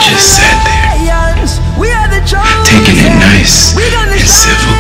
just sat there, taking it nice and civil.